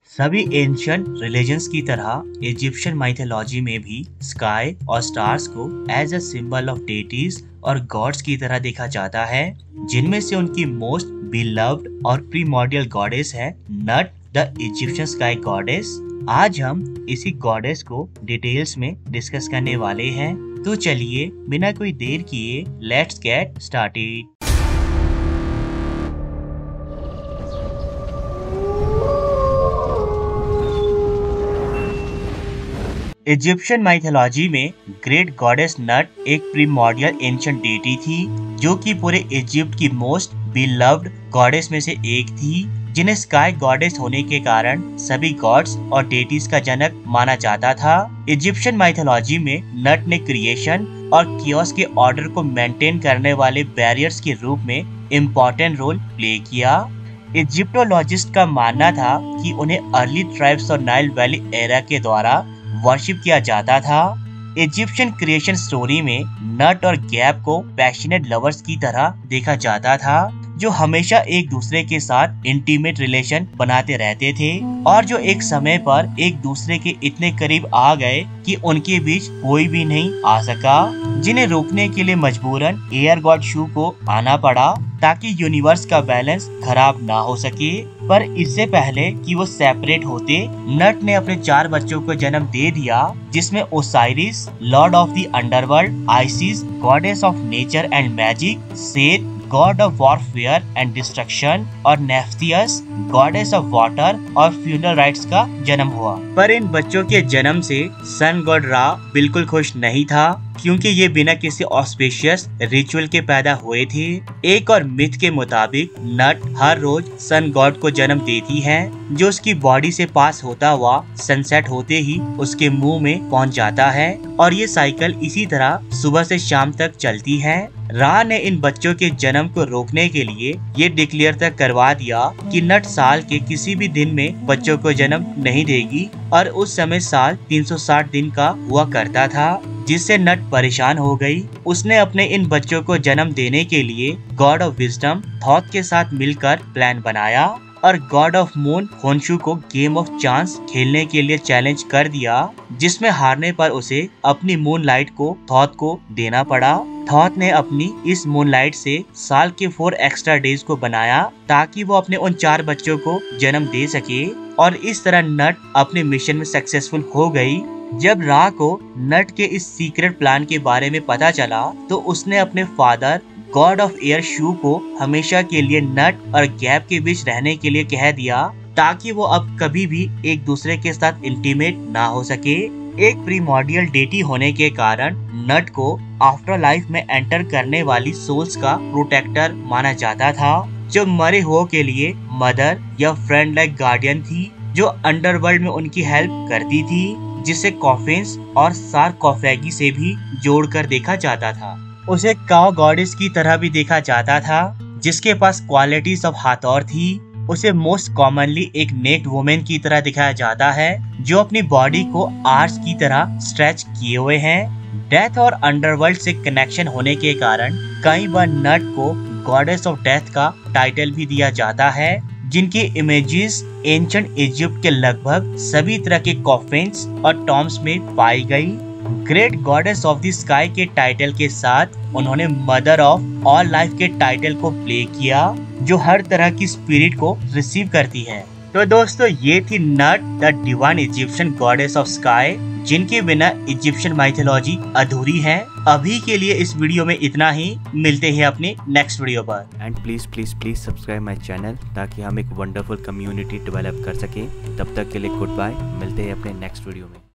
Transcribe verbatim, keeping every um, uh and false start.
सभी ancient religions की तरह इजिप्शियन माइथोलॉजी में भी स्काई और स्टार्स को as a symbol of deities और गॉड्स की तरह देखा जाता है, जिनमें से उनकी मोस्ट बिलव्ड और प्रीमोर्डियल गॉडेस है Nut, the Egyptian sky goddess. आज हम इसी गॉडेस को डिटेल्स में डिस्कस करने वाले हैं, तो चलिए बिना कोई देर किए let's get started. Egyptian mythology में ग्रेट गॉडेस नट एक प्रीमोर्डियल एंशिएंट डेटी थी, जो कि पूरे इजिप्ट की मोस्ट बिलव्ड गॉडेस में से एक थी, जिन्हें स्काई गॉडेस होने के कारण सभी गॉड्स और डेटीज का जनक माना जाता था। इजिप्शियन माइथोलॉजी में नट ने क्रिएशन और कियोस के ऑर्डर को मेंटेन करने वाले बैरियर्स के रूप में इम्पोर्टेंट रोल प्ले किया। इजिप्टोलॉजिस्ट का मानना था कि उन्हें अर्ली ट्राइब्स और नाइल वैली एरा के द्वारा वर्शिप किया जाता था। इजिप्शियन क्रिएशन स्टोरी में नट और गैप को पैशनेट लवर्स की तरह देखा जाता था, जो हमेशा एक दूसरे के साथ इंटीमेट रिलेशन बनाते रहते थे और जो एक समय पर एक दूसरे के इतने करीब आ गए कि उनके बीच कोई भी नहीं आ सका, जिन्हें रोकने के लिए मजबूरन एयर गॉड शू को आना पड़ा ताकि यूनिवर्स का बैलेंस खराब ना हो सके। पर इससे पहले कि वो सेपरेट होते, नट ने अपने चार बच्चों को जन्म दे दिया, जिसमें Osiris lord of the underworld, Isis goddess of nature and magic, Seth god of warfare and destruction और नेफ्थियस गॉडेस ऑफ वाटर और फ्यूनरल राइट्स का जन्म हुआ। पर इन बच्चों के जन्म से सन गॉड रा बिल्कुल खुश नहीं था, क्योंकि ये बिना किसी ऑस्पिशियस रिचुअल के पैदा हुए थे। एक और मिथ के मुताबिक नट हर रोज सन गॉड को जन्म देती है, जो उसकी बॉडी से पास होता हुआ सनसेट होते ही उसके मुंह में पहुंच जाता है, और ये साइकिल इसी तरह सुबह से शाम तक चलती है। रा ने इन बच्चों के जन्म को रोकने के लिए ये डिक्लेयर तक करवा दिया कि नट साल के किसी भी दिन में बच्चों को जन्म नहीं देगी, और उस समय साल तीन सौ साठ दिन का हुआ करता था, जिससे नट परेशान हो गई। उसने अपने इन बच्चों को जन्म देने के लिए गॉड ऑफ विजडम थॉथ के साथ मिलकर प्लान बनाया और गॉड ऑफ मून खोनशू को गेम ऑफ चांस खेलने के लिए चैलेंज कर दिया, जिसमें हारने पर उसे अपनी मून लाइट को थॉथ को देना पड़ा। थॉथ ने अपनी इस मून लाइट से साल के फोर एक्स्ट्रा डेज को बनाया ताकि वो अपने उन चार बच्चों को जन्म दे सके, और इस तरह नट अपने मिशन में सक्सेसफुल हो गई। जब रा को नट के इस सीक्रेट प्लान के बारे में पता चला, तो उसने अपने father god of air Shu को हमेशा के लिए नट और गैप के बीच रहने के लिए कह दिया, ताकि वो अब कभी भी एक दूसरे के साथ इंटीमेट ना हो सके। एक प्रीमोर्डियल डेटी होने के कारण नट को आफ्टर लाइफ में एंटर करने वाली सोल्स का प्रोटेक्टर माना जाता था, जो मरे हुओं के लिए मदर या फ्रेंड लाइक गार्डियन थी, जो अंडरवर्ल्ड में उनकी हेल्प करती थी, जिसे कॉफिन्स और सार्कोफेगी से भी जोड़कर देखा जाता था। उसे काउ गॉडेस की तरह भी देखा जाता था, जिसके पास क्वालिटीज ऑफ हाथौर थी। उसे मोस्ट कॉमनली एक नेक्ड वुमेन की तरह दिखाया जाता है, जो अपनी बॉडी को आर्स की तरह स्ट्रेच किए हुए हैं। डेथ और अंडरवर्ल्ड से कनेक्शन होने के कारण कई बार नट को गॉडेस ऑफ डेथ का टाइटल भी दिया जाता है, जिनकी इमेजेस एंशिएंट इजिप्ट के लगभग सभी तरह के कॉफिन्स और टॉम्ब्स में पाई गई। Great goddess of the sky के टाइटल के साथ उन्होंने मदर ऑफ ऑल लाइफ के टाइटल को प्ले किया, जो हर तरह की स्पिरिट को रिसीव करती है। तो दोस्तों, ये थी Nut, the divine Egyptian goddess of sky, जिनके बिना इजिप्शियन माइथोलॉजी अधूरी है। अभी के लिए इस वीडियो में इतना ही, मिलते हैं अपने नेक्स्ट वीडियो पर। And please please please subscribe my channel, ताकि हम एक वंडरफुल कम्युनिटी डेवलप कर सकें। तब तक के लिए गुड बाय, मिलते हैं अपने नेक्स्ट वीडियो में।